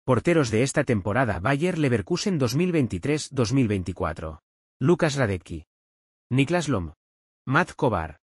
Porteros de esta temporada Bayer Leverkusen 2023-2024. Lukas Hradecky, Niklas Lom, Matt Kovar.